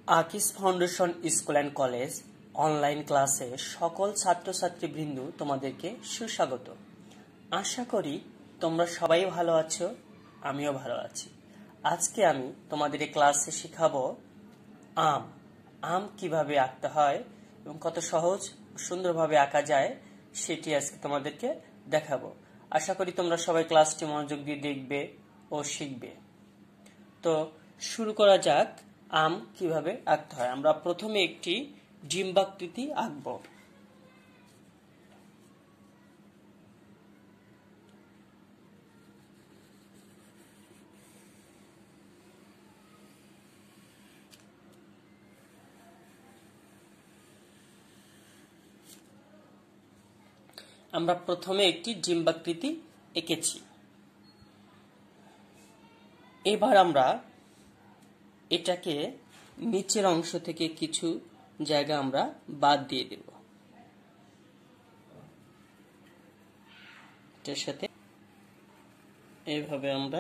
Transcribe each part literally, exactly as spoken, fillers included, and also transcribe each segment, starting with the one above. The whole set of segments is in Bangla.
আকিস foundation school and college online ক্লাসে সকল ছাত্রছাত্রীবৃন্দ তোমাদেরকে সুস্বাগত। আশা করি তোমরা সবাই ভালো আছো, আমিও ভালো আছি। আজকে আমি তোমাদের এই ক্লাসে শেখাবো আম আম কিভাবে আঁকতে হয় এবং কত সহজ সুন্দরভাবে আঁকা যায় সেটি আজকে তোমাদেরকে দেখাবো। আশা করি তোমরা সবাই ক্লাসটি মনোযোগ দিয়ে দেখবে ও শিখবে। তো শুরু করা যাক আম কিভাবে আঁকতে হয়। আমরা প্রথমে একটি ডিম্বাকৃতি আঁকব। আমরা প্রথমে একটি ডিম্বাকৃতি এঁকেছি। এবার আমরা এটাকে নিচের অংশ থেকে কিছু জায়গা আমরা বাদ দিয়ে দেব। এটার সাথে এইভাবে আমরা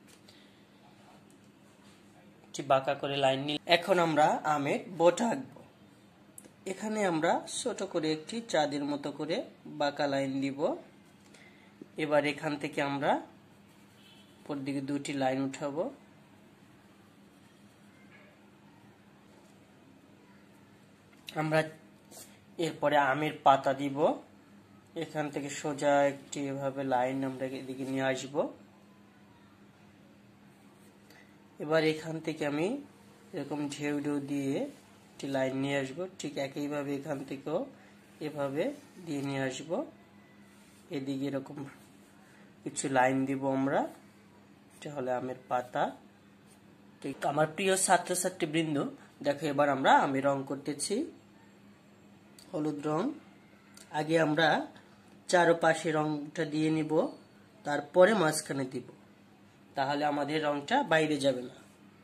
একটি বাঁকা করে লাইন নিই। এখন আমরা আমের বোটা আঁকবো। এখানে আমরা ছোট করে একটি চাঁদের মতো করে বাঁকা লাইন দিব। এবার এখান থেকে আমরা উপর দিকে দুটি লাইন উঠাবো। আমরা এরপরে আমের পাতা দিব। এখান থেকে সোজা একটি এভাবে লাইন আমরা এদিকে নিয়ে আসবো। এবার এখান থেকে আমি এরকম ঢেউ ঢেউ দিয়ে একটি লাইন নিয়ে আসবো। ঠিক একইভাবে এখান থেকেও এভাবে দিয়ে নিয়ে আসবো। এদিকে এরকম কিছু লাইন দিব আমরা। এটা হলো আমের পাতা। ঠিক আমার প্রিয় ছাত্রছাত্রী বৃন্দ, দেখো এবার আমরা আমের রং করতেছি হলুদ রং। আগে আমরা চারপাশে রংটা দিয়ে নিব, তারপরে মাঝখানে দিব, তাহলে আমাদের রংটা বাইরে যাবে না।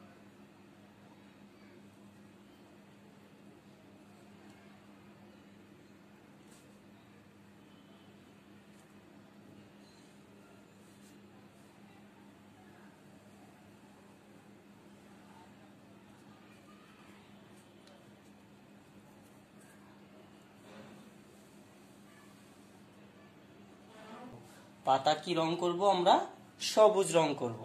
পাতা কি রং করব? আমরা সবুজ রং করব।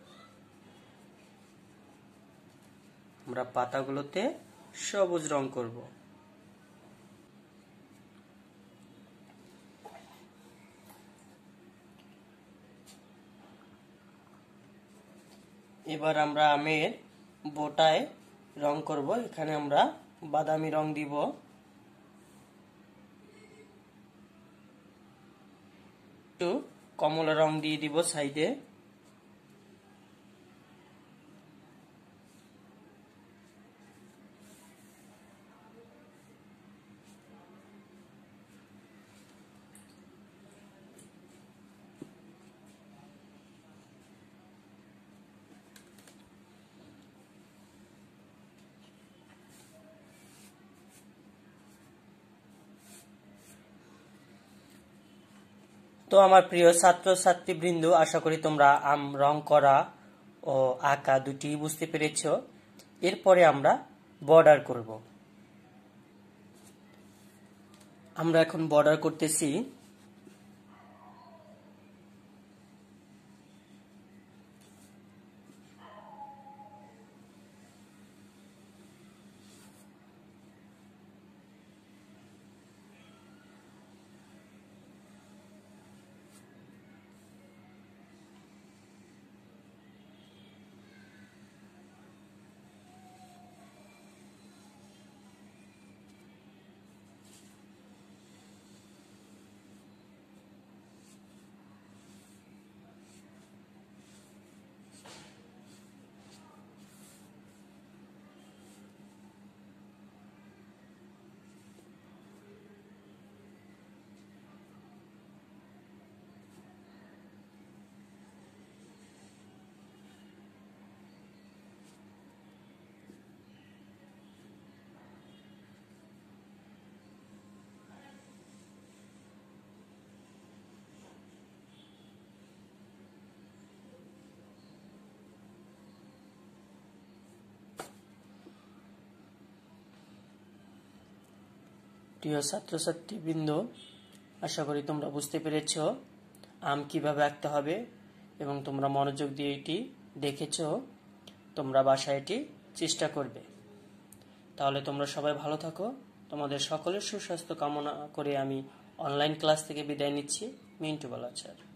আমরা পাতাগুলোতে সবুজ রং করব। এবার আমরা আমের বোটায় রং করব। এখানে আমরা বাদামি রং দিব। একটু কমলা রং দিয়ে দিব সাইডে। তো আমার প্রিয় ছাত্র ছাত্রীবৃন্দ, আশা করি তোমরা আম রং করা ও আঁকা দুটি বুঝতে পেরেছ। এরপরে আমরা বর্ডার করব। আমরা এখন বর্ডার করতেছি। প্রিয় ছাত্রছাত্রীবৃন্দ, আশা করি তোমরা বুঝতে পেরেছ আম কিভাবে আঁকতে হবে এবং তোমরা মনোযোগ দিয়ে এটি দেখেছ। তোমরা বাসায় এটি চেষ্টা করবে। তাহলে তোমরা সবাই ভালো থাকো। তোমাদের সকলের সুস্বাস্থ্য কামনা করে আমি অনলাইন ক্লাস থেকে বিদায় নিচ্ছি। মিন্টু বালাচার।